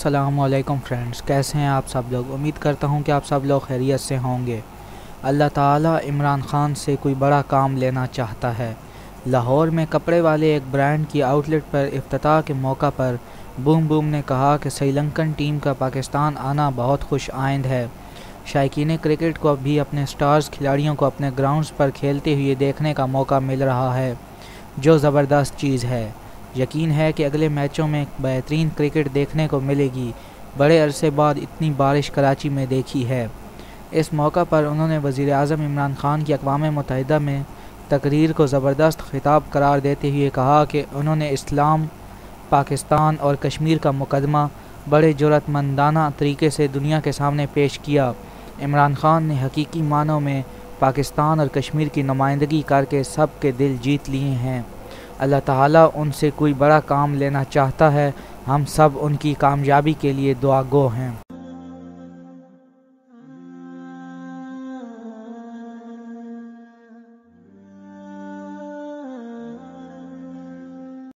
अस्सलाम वालेकुम फ्रेंड्स, कैसे हैं आप सब लोग। उम्मीद करता हूं कि आप सब लोग खैरियत से होंगे। अल्लाह ताला इमरान खान से कोई बड़ा काम लेना चाहता है। लाहौर में कपड़े वाले एक ब्रांड की आउटलेट पर इफ्तिताह के मौका पर बूम बूम ने कहा कि श्रीलंकन टीम का पाकिस्तान आना बहुत खुश आइंद है। शायकीन क्रिकेट को भी अपने स्टार्स खिलाड़ियों को अपने ग्राउंड्स पर खेलते हुए देखने का मौका मिल रहा है, जो ज़बरदस्त चीज़ है। यकीन है कि अगले मैचों में बेहतरीन क्रिकेट देखने को मिलेगी। बड़े अरसे बाद इतनी बारिश कराची में देखी है। इस मौका पर उन्होंने वज़ीर-ए-आज़म इमरान खान की अक़वाम मुत्तहिदा में तकरीर को ज़बरदस्त खिताब करार देते हुए कहा कि उन्होंने इस्लाम, पाकिस्तान और कश्मीर का मुकदमा बड़े जुर्रतमंदाना तरीके से दुनिया के सामने पेश किया। इमरान खान ने हकीकी मानों में पाकिस्तान और कश्मीर की नुमाइंदगी करके सब के दिल जीत लिए हैं। अल्लाह ताला उनसे कोई बड़ा काम लेना चाहता है। हम सब उनकी कामयाबी के लिए दुआगो हैं।